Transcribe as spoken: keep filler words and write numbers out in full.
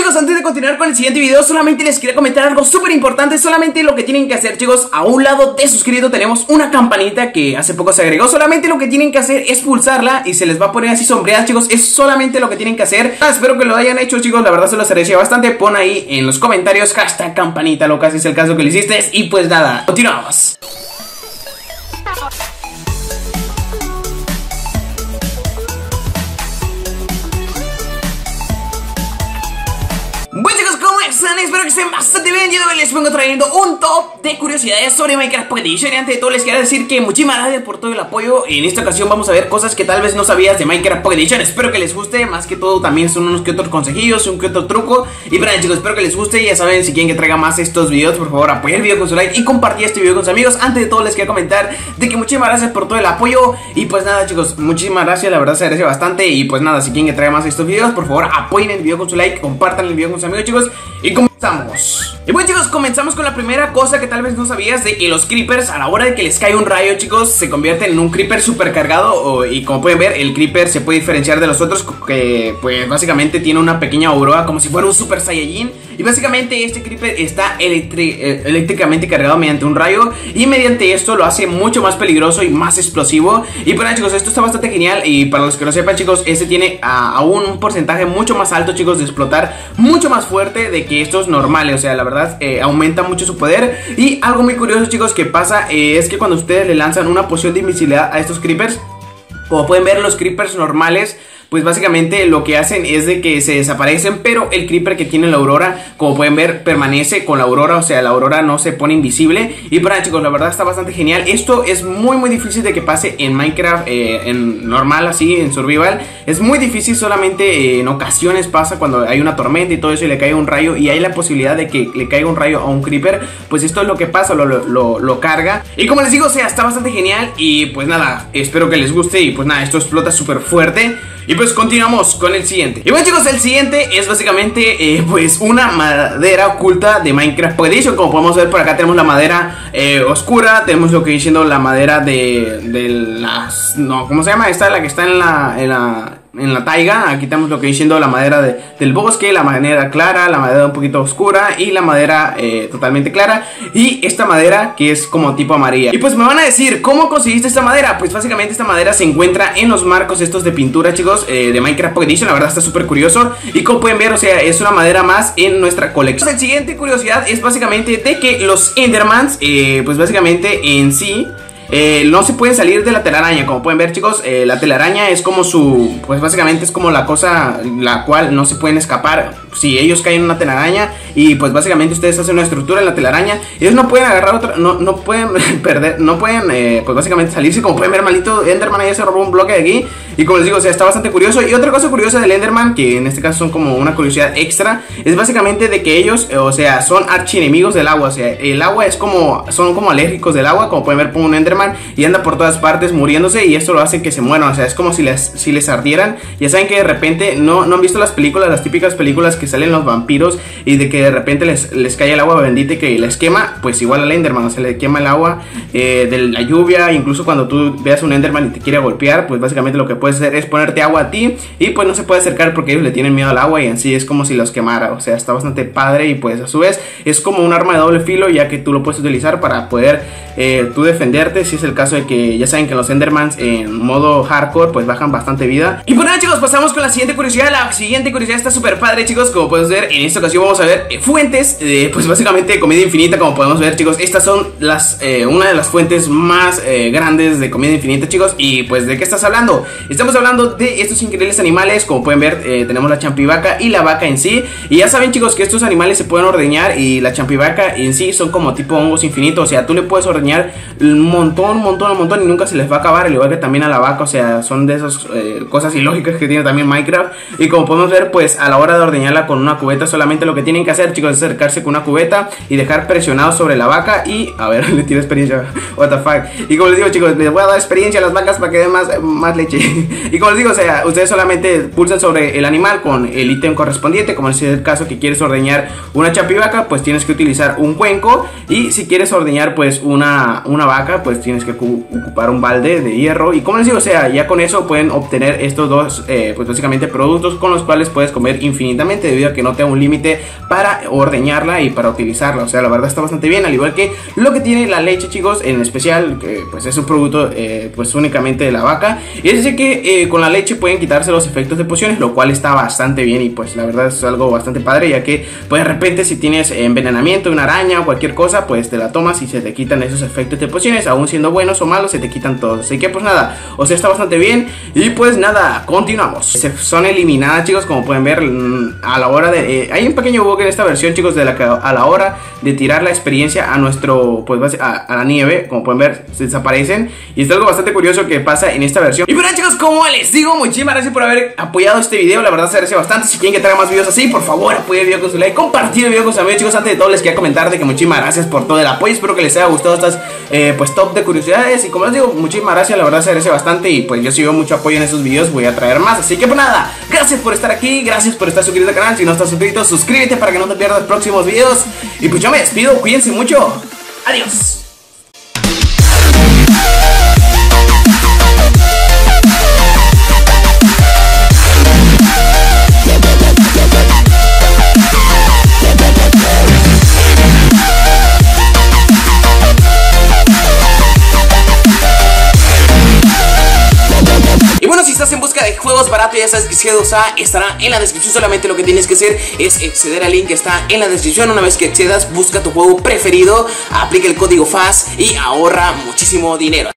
chicos, antes de continuar con el siguiente video, solamente les quería comentar algo súper importante. Solamente lo que tienen que hacer, chicos, a un lado de suscrito tenemos una campanita que hace poco se agregó. Solamente lo que tienen que hacer es pulsarla y se les va a poner así sombreada, chicos. Es solamente lo que tienen que hacer. ah, Espero que lo hayan hecho, chicos, la verdad se los agradecería bastante. Pon ahí en los comentarios hashtag campanita loca si es el caso que lo hiciste. Y pues nada, continuamos. Bueno, chicos, ¿cómo están? Espero que estén bastante bien. Yo les vengo trayendo un top de curiosidades sobre Minecraft Pocket Edition. Y antes de todo les quiero decir que muchísimas gracias por todo el apoyo. En esta ocasión vamos a ver cosas que tal vez no sabías de Minecraft Pocket Edition. Espero que les guste, más que todo también son unos que otros consejillos, un que otro truco. Y bueno, chicos, espero que les guste. Ya saben, si quieren que traiga más estos videos, por favor apoyen el video con su like y compartir este video con sus amigos. Antes de todo les quiero comentar de que muchísimas gracias por todo el apoyo. Y pues nada, chicos, muchísimas gracias, la verdad se agradece bastante. Y pues nada, si quieren que traiga más estos videos, por favor apoyen el video con su like, compartan el video con sus amigos, chicos. Y comenzamos. Y bueno, chicos, comenzamos con la primera cosa que tal vez no sabías, de que los creepers, a la hora de que les cae un rayo, chicos, se convierten en un creeper super cargado. o, Y como pueden ver, el creeper se puede diferenciar de los otros, que pues básicamente tiene una pequeña aurora, como si fuera un super saiyajin. Y básicamente este creeper está electri eh, eléctricamente cargado mediante un rayo, y mediante esto lo hace mucho más peligroso y más explosivo. Y bueno, chicos, esto está bastante genial. Y para los que lo sepan, chicos, este tiene a, aún un porcentaje mucho más alto, chicos, de explotar mucho más fuerte de que estos normales. O sea, la verdad eh, aumenta mucho su poder. Y algo muy curioso, chicos, que pasa eh, es que cuando ustedes le lanzan una poción de invisibilidad a estos creepers, como pueden ver, los creepers normales pues básicamente lo que hacen es de que se desaparecen, pero el creeper que tiene la aurora, como pueden ver, permanece con la aurora. O sea, la aurora no se pone invisible. Y para, chicos, la verdad está bastante genial. Esto es muy muy difícil de que pase en Minecraft, eh, en normal, así, en survival. Es muy difícil, solamente eh, en ocasiones pasa cuando hay una tormenta y todo eso y le cae un rayo, y hay la posibilidad de que le caiga un rayo a un creeper. Pues esto es lo que pasa, lo, lo, lo carga. Y como les digo, o sea, está bastante genial. Y pues nada, espero que les guste. Y pues nada, esto explota súper fuerte. Y pues continuamos con el siguiente. Y bueno, chicos, el siguiente es básicamente eh, pues una madera oculta de Minecraft Pocket Edition. Como podemos ver, por acá tenemos la madera eh, oscura. Tenemos lo que viene siendo la madera de, de las... No, ¿cómo se llama? Esta, la que está en la... En la en la taiga. Aquí tenemos lo que viene siendo la madera de, del bosque, la madera clara, la madera un poquito oscura y la madera eh, totalmente clara, y esta madera que es como tipo amarilla. Y pues me van a decir, ¿cómo conseguiste esta madera? Pues básicamente esta madera se encuentra en los marcos estos de pintura, chicos, eh, de Minecraft Pocket Edition. La verdad está súper curioso. Y como pueden ver, o sea, es una madera más en nuestra colección. El siguiente curiosidad es básicamente de que los Endermans, eh, pues básicamente en sí Eh, no se pueden salir de la telaraña. Como pueden ver, chicos, eh, la telaraña es como su... Pues básicamente es como la cosa la cual no se pueden escapar. Si ellos caen en una telaraña y pues básicamente ustedes hacen una estructura en la telaraña, ellos no pueden agarrar otra... No, no pueden perder, no pueden eh, pues básicamente salirse. Como pueden ver, maldito Enderman ya se robó un bloque de aquí. Y como les digo, o sea, está bastante curioso. Y otra cosa curiosa del Enderman, que en este caso son como una curiosidad extra, es básicamente de que ellos, eh, o sea, son archienemigos del agua. O sea, el agua es como... Son como alérgicos del agua. Como pueden ver, por un Enderman y anda por todas partes muriéndose, y esto lo hace que se mueran. O sea, es como si les, si les ardieran. Ya saben que de repente no, no han visto las películas, las típicas películas que salen los vampiros y de que de repente les, les cae el agua bendita y que les quema. Pues igual al Enderman, o sea, le quema el agua eh, de la lluvia. Incluso cuando tú veas un Enderman y te quiere golpear, pues básicamente lo que puedes hacer es ponerte agua a ti, y pues no se puede acercar porque ellos le tienen miedo al agua, y en sí es como si los quemara. O sea, está bastante padre. Y pues a su vez es como un arma de doble filo, ya que tú lo puedes utilizar para poder eh, tú defenderte, si es el caso de que ya saben que los Endermans en modo hardcore pues bajan bastante vida. Y bueno, chicos, pasamos con la siguiente curiosidad. La siguiente curiosidad está súper padre, chicos. Como puedes ver, en esta ocasión vamos a ver eh, fuentes eh, pues básicamente de comida infinita. Como podemos ver, chicos, estas son las eh, una de las fuentes más eh, grandes de comida infinita, chicos. Y pues, ¿de qué estás hablando? Estamos hablando de estos increíbles animales. Como pueden ver, eh, tenemos la champivaca y la vaca en sí. Y ya saben, chicos, que estos animales se pueden ordeñar, y la champivaca en sí son como tipo hongos infinitos. O sea, tú le puedes ordeñar un montón, un montón, un montón y nunca se les va a acabar, al igual que también a la vaca. O sea, son de esas eh, cosas ilógicas que tiene también Minecraft. Y como podemos ver, pues a la hora de ordeñarla con una cubeta, solamente lo que tienen que hacer, chicos, es acercarse con una cubeta y dejar presionado sobre la vaca. Y, a ver, le tiro experiencia, what the fuck. Y como les digo, chicos, les voy a dar experiencia a las vacas para que den más, más leche. Y como les digo, o sea, ustedes solamente pulsan sobre el animal con el ítem correspondiente. Como es el caso que quieres ordeñar una champivaca, pues tienes que utilizar un cuenco. Y si quieres ordeñar pues una, una vaca, pues tienes que ocupar un balde de hierro. Y como les digo, o sea, ya con eso pueden obtener estos dos eh, pues básicamente productos con los cuales puedes comer infinitamente. debido a que no tenga un límite para ordeñarla y para utilizarla. O sea, la verdad está bastante bien, al igual que lo que tiene la leche, chicos, en especial, que pues es un producto eh, pues únicamente de la vaca. Y es decir que eh, con la leche pueden quitarse los efectos de pociones, lo cual está bastante bien y pues la verdad es algo bastante padre, ya que pues de repente si tienes envenenamiento, una araña o cualquier cosa, pues te la tomas y se te quitan esos efectos de pociones, aún siendo buenos o malos, se te quitan todos. Así que pues nada, o sea, está bastante bien. Y pues nada, continuamos. Se son eliminadas, chicos, como pueden ver, a la hora de... Eh, hay un pequeño bug en esta versión, chicos, de la que a la hora de tirar la experiencia a nuestro, pues a, a la nieve, como pueden ver, se desaparecen. Y es algo bastante curioso que pasa en esta versión. Y bueno, chicos, como les digo, muchísimas gracias por haber apoyado este video. La verdad se agradece bastante. Si quieren que traiga más videos así, por favor, apoyen el video con su like, compartir el video con sus amigos, chicos. Antes de todo les quería comentar de que muchísimas gracias por todo el apoyo. Espero que les haya gustado estas eh, pues top de curiosidades. Y como les digo, muchísimas gracias, la verdad se agradece bastante. Y pues yo si veo mucho apoyo en estos videos, voy a traer más. Así que pues nada, gracias por estar aquí, gracias por estar suscrito al canal. Si no estás suscrito, suscríbete para que no te pierdas próximos videos. Y pues yo me despido, cuídense mucho. Adiós. Si estás en busca de juegos baratos, ya sabes que C dos A estará en la descripción. Solamente lo que tienes que hacer es acceder al link que está en la descripción. Una vez que accedas, busca tu juego preferido, aplica el código F A S y ahorra muchísimo dinero.